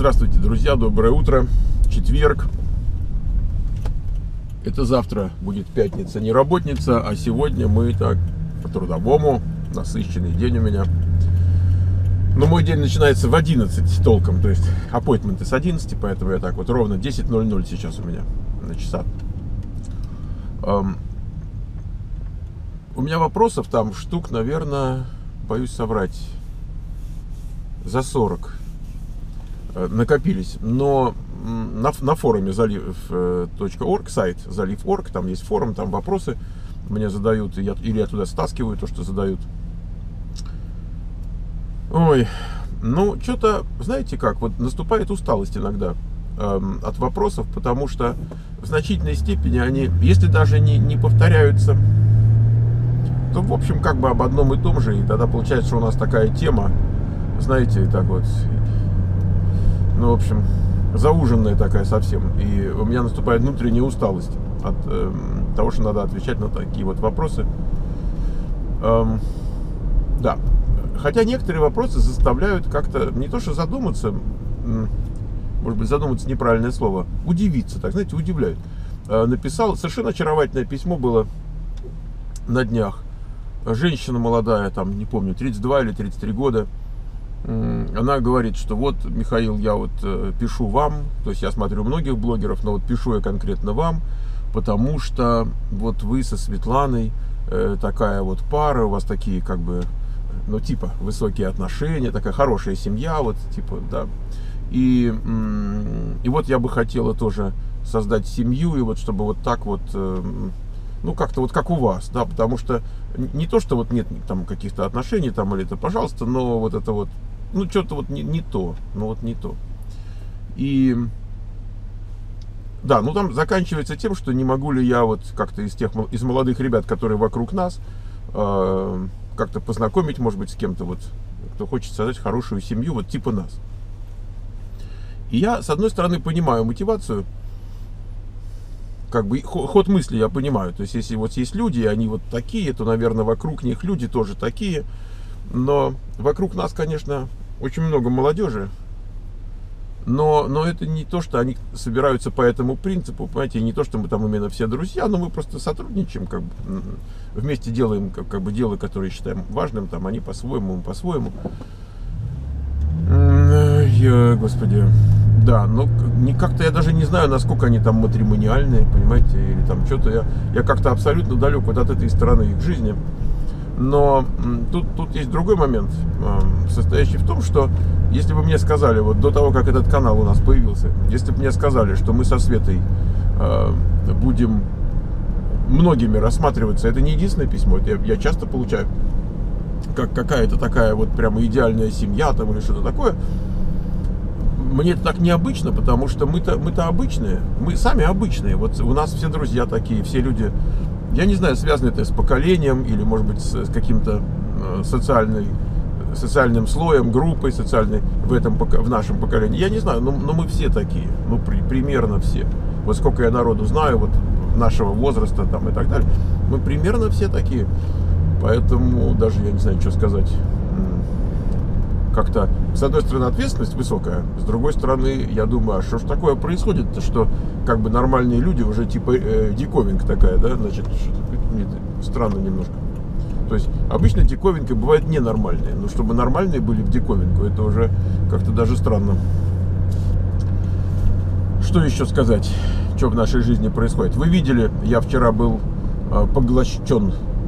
Здравствуйте, друзья, доброе утро. Четверг. Это завтра будет пятница, не работница, а сегодня мы так по-трудовому. Насыщенный день у меня. Но мой день начинается в 11 толком, то есть аппойтменты с 11, поэтому я так вот ровно 10:00 сейчас у меня на часах. У меня вопросов там штук, наверное, боюсь соврать, за 40 накопились. Но на форуме залив.орг, сайт залив.орг, там есть форум, там вопросы мне задают, или я туда стаскиваю то, что задают. Ой, ну, что-то, знаете как, вот наступает усталость иногда от вопросов, потому что в значительной степени они, если даже не повторяются, то, в общем, как бы об одном и том же, и тогда получается, что у нас такая тема, знаете, так вот, ну, в общем, зауженная такая совсем, и у меня наступает внутренняя усталость от того, что надо отвечать на такие вот вопросы. Да. Хотя некоторые вопросы заставляют как-то не то что задуматься, может быть, задуматься неправильное слово, удивиться, так, знаете, удивляют. Написал совершенно очаровательное письмо, было на днях. Женщина молодая, там, не помню, 32 или 33 года. Она говорит, что вот, Михаил, я вот пишу вам, то есть я смотрю многих блогеров, но вот пишу я конкретно вам, потому что вот вы со Светланой такая вот пара, у вас такие как бы, ну, типа, высокие отношения, такая хорошая семья, вот, типа, да. И вот я бы хотела тоже создать семью, и вот чтобы вот так вот, ну, как-то вот как у вас, да, потому что не то, что вот нет там каких-то отношений там или это, пожалуйста, но вот это вот, ну, что-то вот не то, ну, вот не то. И, да, ну, там заканчивается тем, что не могу ли я вот как-то из молодых ребят, которые вокруг нас, как-то познакомить, может быть, с кем-то, вот, кто хочет создать хорошую семью, вот типа нас. И я, с одной стороны, понимаю мотивацию, как бы ход мысли я понимаю. То есть, если вот есть люди, и они вот такие, то, наверное, вокруг них люди тоже такие. Но вокруг нас, конечно, очень много молодежи. Но это не то, что они собираются по этому принципу, понимаете, не то, что мы там именно все друзья, но мы просто сотрудничаем, как бы, вместе делаем как бы дело, которое считаем важным, там они по-своему, мы по-своему. Господи. Да, но как-то я даже не знаю, насколько они там матримониальные, понимаете, или там что-то. Я как-то абсолютно далек вот от этой стороны их жизни. Но тут есть другой момент, состоящий в том, что если бы мне сказали, вот до того, как этот канал у нас появился, если бы мне сказали, что мы со Светой будем многими рассматриваться, это не единственное письмо, это я часто получаю, как какая-то такая вот прямо идеальная семья там или что-то такое. Мне это так необычно, потому что мы-то обычные, мы сами обычные. Вот у нас все друзья такие, все люди, я не знаю, связано это с поколением или, может быть, с каким-то социальным слоем, группой социальной в нашем поколении. Я не знаю, но мы все такие, ну, примерно все. Вот сколько я народу знаю, вот нашего возраста там и так далее, мы примерно все такие. Поэтому даже я не знаю, что сказать. Как-то, с одной стороны, ответственность высокая, с другой стороны, я думаю, а что ж такое происходит-то, что как бы нормальные люди уже типа диковинка такая, да, значит, странно немножко. То есть обычно диковинка бывает ненормальные, но чтобы нормальные были в диковинку, это уже как-то даже странно. Что еще сказать, что в нашей жизни происходит? Вы видели, я вчера был поглощен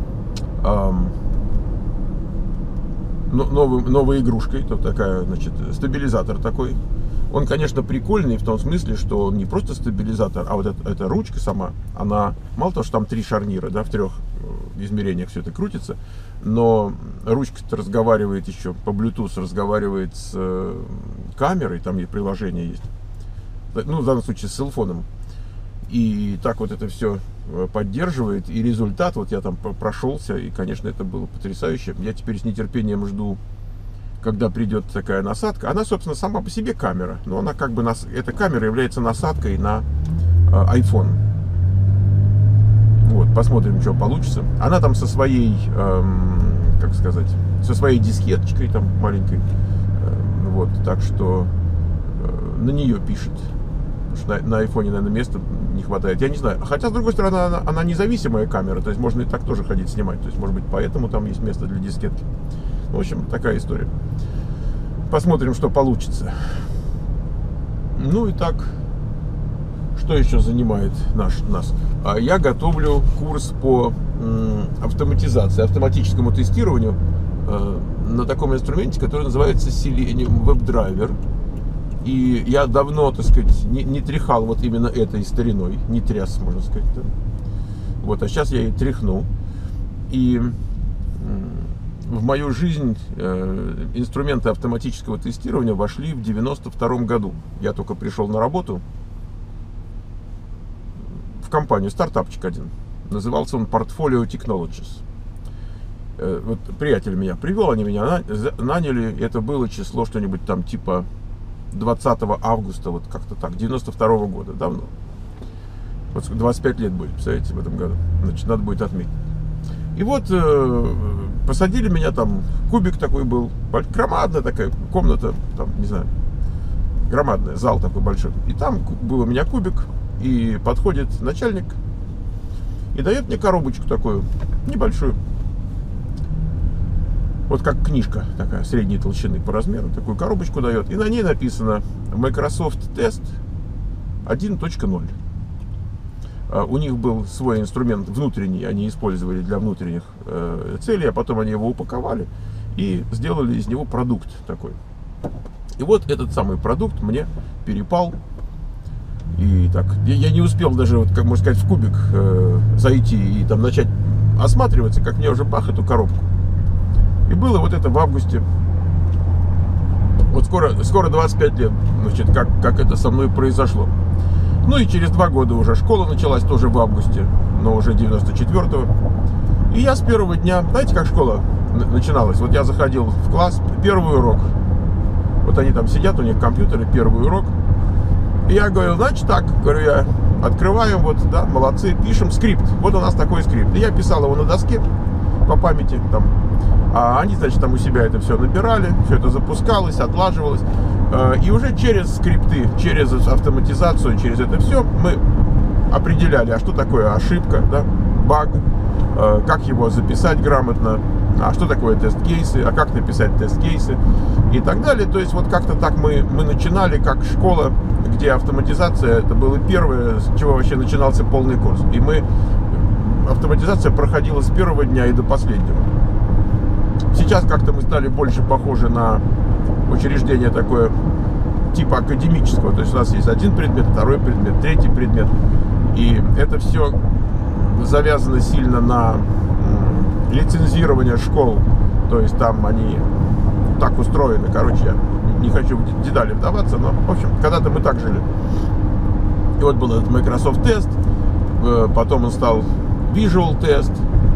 новой игрушкой, то такая, значит, стабилизатор такой. Он, конечно, прикольный в том смысле, что он не просто стабилизатор, а вот эта ручка сама, она, мало того, что там 3 шарнира, да, в 3 измерениях все это крутится, но ручка-то разговаривает еще по Bluetooth, разговаривает с камерой, там и приложение есть, ну, в данном случае с селфоном. И так вот это все поддерживает, и результат, вот я там прошелся, и, конечно, это было потрясающе. Я теперь с нетерпением жду, когда придет такая насадка. Она, собственно, сама по себе камера, но она как бы, эта камера является насадкой на iPhone. Вот, посмотрим, что получится. Она там со своей, как сказать, со своей дискеточкой там маленькой. Вот, так что на нее пишет. Потому что на айфоне, наверное, места не хватает. Я не знаю. Хотя, с другой стороны, она независимая камера. То есть можно и так тоже ходить снимать. То есть, может быть, поэтому там есть место для дискетки. В общем, такая история. Посмотрим, что получится. Ну и так, что еще занимает нас? Я готовлю курс по автоматизации, автоматическому тестированию на таком инструменте, который называется Selenium WebDriver. И я давно, так сказать, не тряхал вот именно этой стариной, не тряс, можно сказать. Да? Вот, а сейчас я и тряхну. И в мою жизнь инструменты автоматического тестирования вошли в 92 году. Я только пришел на работу в компанию, стартапчик один. Назывался он Portfolio Technologies. Вот приятель меня привел, они меня наняли. Это было число что-нибудь там типа 20 августа, вот как-то так, 92 года, давно. Вот 25 лет будет, представляете, в этом году. Значит, надо будет отметить. И вот посадили меня там, кубик такой был, громадная такая комната, там, не знаю, громадная, зал такой большой. И там был у меня кубик, и подходит начальник и дает мне коробочку такую, небольшую. Вот как книжка такая, средней толщины по размеру, такую коробочку дает. И на ней написано Microsoft Test 1.0. У них был свой инструмент внутренний, они использовали для внутренних целей, а потом они его упаковали и сделали из него продукт такой. И вот этот самый продукт мне перепал. И так, я не успел даже, вот, как можно сказать, в кубик зайти и там начать осматриваться, как мне уже пах эту коробку. И было вот это в августе. Вот скоро 25 лет, значит, как это со мной произошло. Ну и через 2 года уже школа началась, тоже в августе, но уже 94-го. И я с первого дня, знаете, как школа начиналась? Вот я заходил в класс, первый урок. Вот они там сидят, у них компьютеры, первый урок. И я говорю, значит так, говорю я, открываем, вот, да, молодцы, пишем скрипт. Вот у нас такой скрипт. И я писал его на доске по памяти, там. А они, значит, там у себя это все набирали, все это запускалось, отлаживалось. И уже через скрипты, через автоматизацию, через это все мы определяли, а что такое ошибка, да, баг, как его записать грамотно, а что такое тест-кейсы, а как написать тест-кейсы и так далее. То есть вот как-то так мы начинали, как школа, где автоматизация, это было первое, с чего вообще начинался полный курс. И автоматизация проходила с первого дня и до последнего. Сейчас как-то мы стали больше похожи на учреждение такое типа академического. То есть у нас есть один предмет, второй предмет, третий предмет. И это все завязано сильно на лицензирование школ. То есть там они так устроены. Короче, я не хочу в детали вдаваться, но, в общем, когда-то мы так жили. И вот был этот Microsoft Test, потом он стал Visual Test,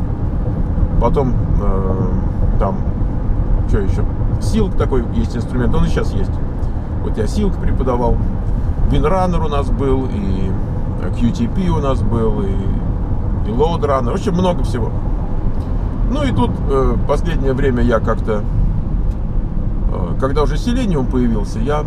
потом там, что еще, Silk такой есть инструмент, он и сейчас есть. Вот я Silk преподавал, WinRunner у нас был, и QTP у нас был, и LoadRunner, в общем, много всего. Ну и тут последнее время я как-то, когда уже Selenium появился, я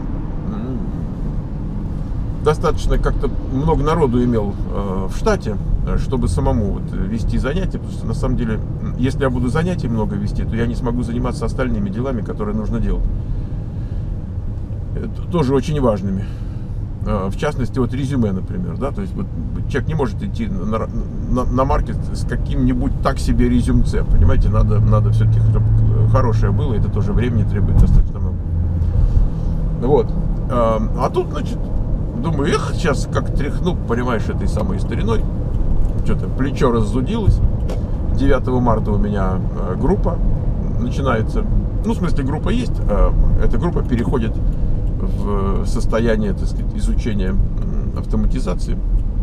достаточно как-то много народу имел в штате, чтобы самому вот вести занятия, потому что на самом деле, если я буду занятий много вести, то я не смогу заниматься остальными делами, которые нужно делать. Это тоже очень важными. В частности, вот резюме, например, да, то есть вот человек не может идти на маркет с каким-нибудь так себе резюмце, понимаете, надо все-таки, чтобы хорошее было, это тоже времени требует достаточно много. Вот. А тут, значит, думаю, сейчас как тряхну, понимаешь, этой самой стариной. Что-то плечо раззудилось. 9 марта у меня группа начинается. Ну, в смысле, группа есть. Эта группа переходит в состояние, так сказать, изучения автоматизации.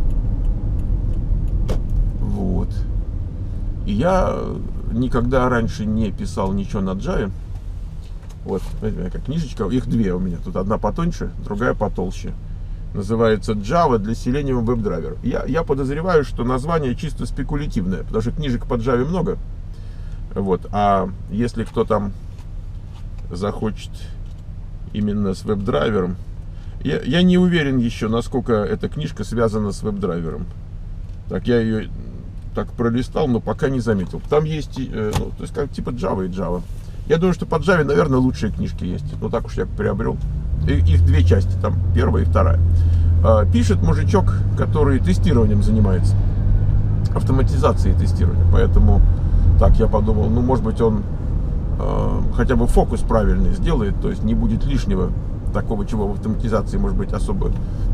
Вот. И я никогда раньше не писал ничего на Java. Вот, смотрите, как книжечка. Их две у меня. Тут одна потоньше, другая потолще. Называется Java для Selenium WebDriver. Я подозреваю, что название чисто спекулятивное, потому что книжек по Java много. Вот. А если кто там захочет именно с WebDriver, Я не уверен еще, насколько эта книжка связана с веб-драйвером. Так, я ее так пролистал, но пока не заметил. Там есть, ну, то есть как типа Java и Java. Я думаю, что по Java, наверное, лучшие книжки есть. Ну, так уж я приобрел. Их две части, там первая и вторая. Пишет мужичок, который тестированием занимается. Автоматизацией тестирования. Поэтому так я подумал, ну, может быть, он хотя бы фокус правильный сделает, то есть не будет лишнего такого, чего в автоматизации, может быть, особо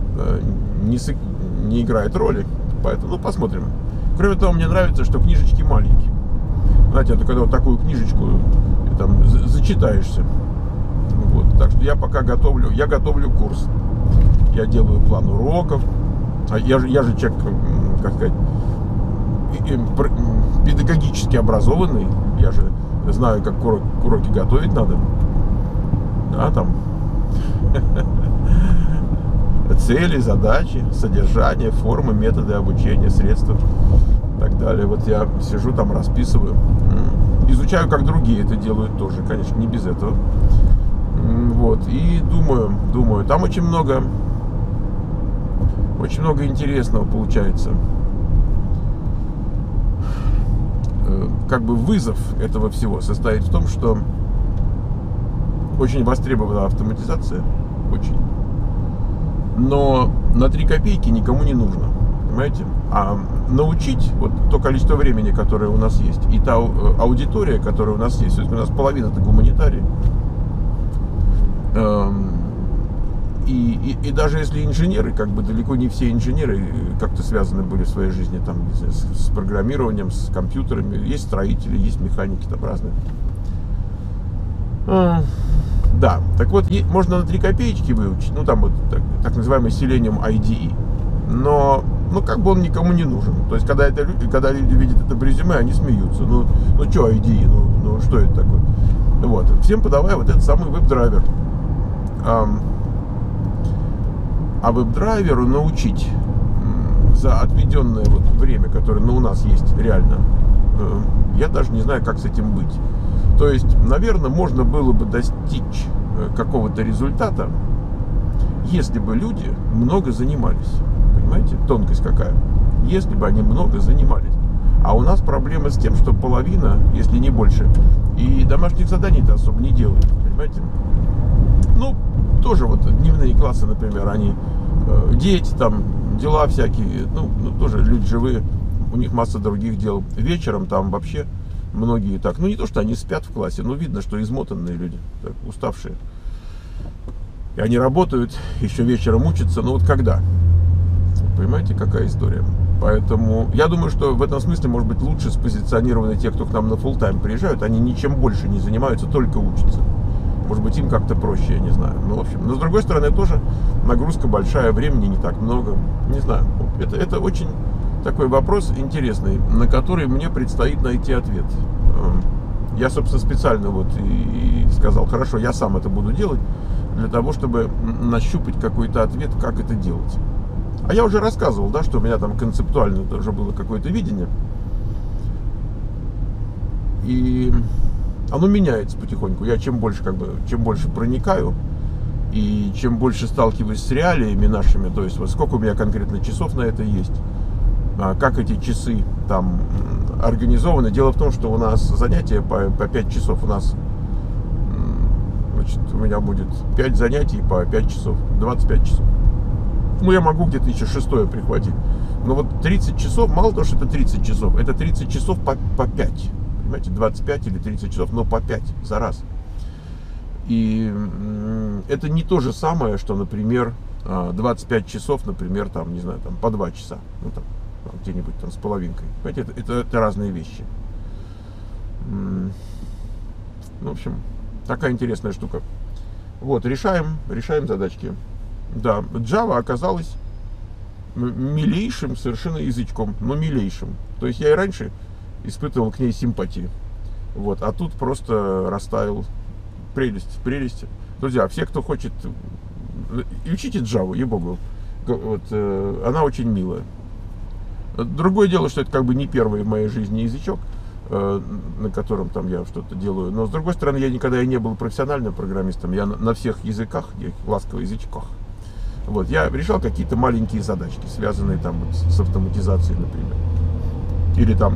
не играет роли. Поэтому, ну, посмотрим. Кроме того, мне нравится, что книжечки маленькие. Знаете, это когда вот такую книжечку там зачитаешься. Вот. Так что я пока готовлю курс. Я делаю план уроков. Я же человек, как сказать, педагогически образованный. Я же знаю, как уроки готовить надо. Да, там цели, задачи, содержание, формы, методы обучения, средства и так далее. Вот я сижу там, расписываю. Изучаю, как другие это делают тоже, конечно, не без этого. Вот, и думаю, там очень много интересного получается. Как бы вызов этого всего состоит в том, что очень востребована автоматизация, очень. Но на 3 копейки никому не нужно, понимаете? А научить вот то количество времени, которое у нас есть, и та аудитория, которая у нас есть, то есть у нас половина-то гуманитарии, и даже если инженеры, как бы далеко не все инженеры как-то связаны были в своей жизни там, с программированием, с компьютерами, есть строители, есть механики, там разные. Да, так вот, можно на 3 копеечки выучить, ну там вот так называемый Selenium IDE, но как бы он никому не нужен. То есть, когда люди видят это в резюме, они смеются. Ну что IDE, ну что это такое? Вот, всем подавая вот этот самый веб-драйвер. А веб-драйверу научить за отведенное вот время, которое у нас есть реально, я даже не знаю, как с этим быть. То есть, наверное, можно было бы достичь какого-то результата, если бы люди много занимались. Понимаете, тонкость какая? Если бы они много занимались. А у нас проблема с тем, что половина, если не больше, и домашних заданий-то особо не делают. Понимаете? Ну, тоже вот дневные классы, например, они, дети там, дела всякие, ну, тоже люди живые, у них масса других дел. Вечером там вообще многие так, ну не то, что они спят в классе, но видно, что измотанные люди, так, уставшие. И они работают, еще вечером учатся, но вот когда? Понимаете, какая история? Поэтому я думаю, что в этом смысле, может быть, лучше спозиционированы те, кто к нам на фулл-тайм приезжают, они ничем больше не занимаются, только учатся. Может быть, им как-то проще, я не знаю. Ну, в общем, но с другой стороны, тоже нагрузка большая, времени не так много. Не знаю, это очень такой вопрос интересный, на который мне предстоит найти ответ. Я, собственно, специально вот и сказал, хорошо, я сам это буду делать, для того, чтобы нащупать какой-то ответ, как это делать. А я уже рассказывал, да, что у меня там концептуально тоже было какое-то видение. И оно меняется потихоньку. Я чем больше проникаю, и чем больше сталкиваюсь с реалиями нашими, то есть вот сколько у меня конкретно часов на это есть, как эти часы там организованы. Дело в том, что у нас занятия по 5 часов. У нас, значит, у меня будет 5 занятий по 5 часов, 25 часов. Ну, я могу где-то еще 6-е прихватить. Но вот 30 часов, мало того, что это 30 часов, это 30 часов по 5. Понимаете, 25 или 30 часов, но по 5 за раз. И это не то же самое, что, например, 25 часов, например, там, не знаю, там по 2 часа. Ну, там где-нибудь там с половинкой. Понимаете, это разные вещи. Ну, в общем, такая интересная штука. Вот, решаем задачки. Да, Java оказалась милейшим совершенно язычком, но милейшим. То есть я и раньше испытывал к ней симпатию. Вот, а тут просто растаял. Прелесть. Друзья, все, кто хочет, учите Java, ей-богу. Вот, она очень милая. Другое дело, что это как бы не первый в моей жизни язычок, на котором там я что-то делаю. Но с другой стороны, я никогда и не был профессиональным программистом. Я на всех языках, ласковых язычках, Вот, я решал какие-то маленькие задачки, связанные там вот с автоматизацией, например. Или там,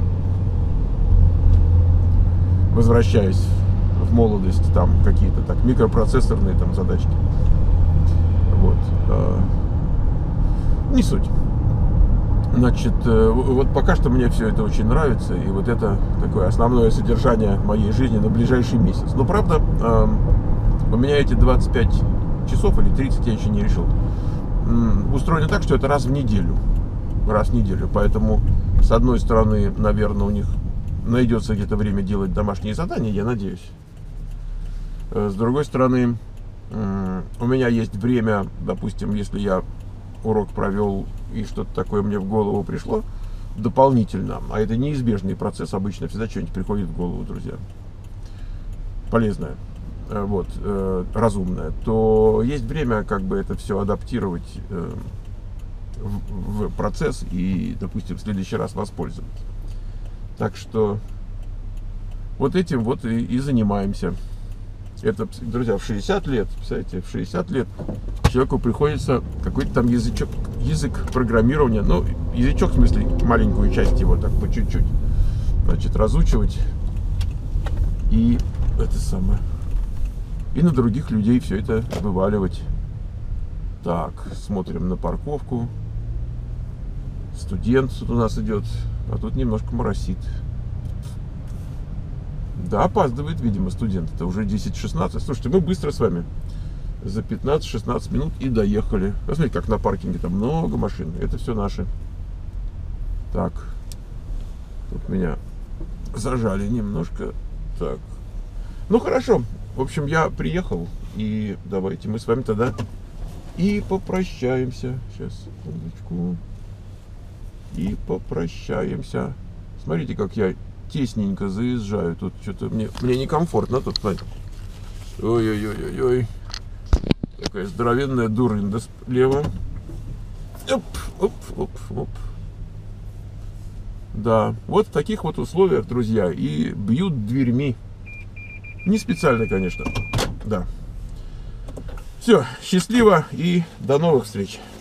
возвращаясь в молодость, там какие-то так микропроцессорные там задачки. Вот. Не суть. Значит, вот пока что мне все это очень нравится, и вот это такое основное содержание моей жизни на ближайший месяц. Но правда, у меня эти 25 часов или 30, я еще не решил, устроено так, что это раз в неделю. Раз в неделю. Поэтому, с одной стороны, наверное, у них найдется где-то время делать домашние задания, я надеюсь. С другой стороны, у меня есть время, допустим, если я урок провел и что-то такое мне в голову пришло дополнительно, а это неизбежный процесс, обычно всегда что-нибудь приходит в голову, друзья, полезное, вот, разумное, то есть время как бы это все адаптировать в процесс и, допустим, в следующий раз воспользоваться. Так что вот этим вот и занимаемся. Это, друзья, в 60 лет, представляете, в 60 лет человеку приходится какой-то там язык программирования, ну, язычок, в смысле, маленькую часть его, так, по чуть-чуть, значит, разучивать и это самое, и на других людей все это вываливать. Так, смотрим на парковку. Студент тут у нас идет, а тут немножко моросит. Да, опаздывает, видимо, студент. Это уже 10:16. Слушайте, мы быстро с вами. За 15-16 минут и доехали. Посмотрите, как на паркинге там много машин. Это все наши. Так. Тут меня зажали немножко. Так. Ну, хорошо. В общем, я приехал. И давайте мы с вами тогда и попрощаемся. Сейчас, секундочку. И попрощаемся. Смотрите, как я тесненько заезжаю. Тут что-то мне некомфортно тут. Ой-ой-ой-ой-ой. Такая здоровенная дурында слева. Оп, оп, оп, оп. Да, вот в таких вот условиях, друзья, и бьют дверьми. Не специально, конечно. Да. Все, счастливо и до новых встреч.